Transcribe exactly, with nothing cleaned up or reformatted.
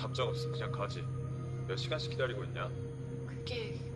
답장 없으면 그냥 가지. 몇 시간씩 기다리고 있냐? 그게